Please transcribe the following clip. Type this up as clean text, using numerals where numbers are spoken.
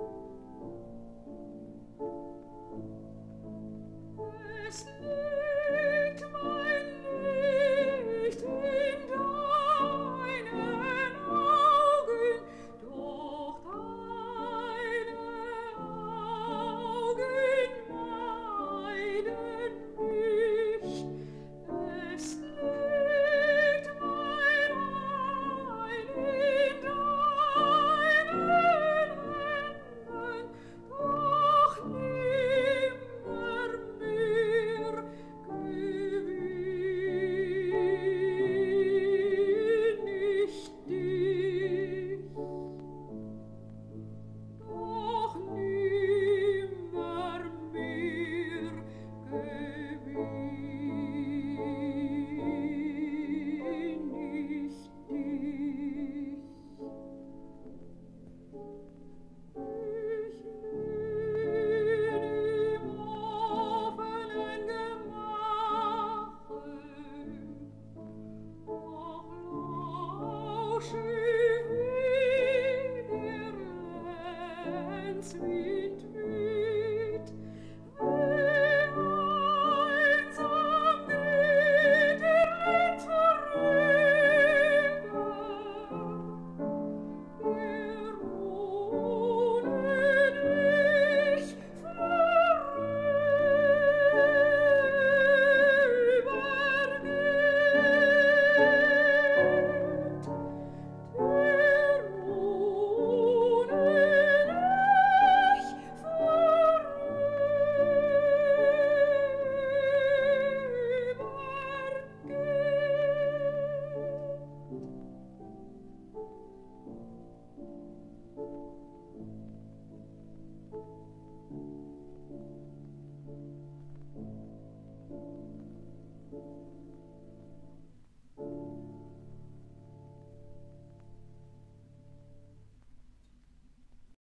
Es liegt mein Licht in deinen Augen, doch deine Augen meiden mich. Es liegt mein Heil in deinen Händen, doch nimmer mehr gewinn ich dich. Doch nimmer mehr gewinn ich dich. Ich lehn im offenen Gemache, doch lausche wie der Lenzwind weht.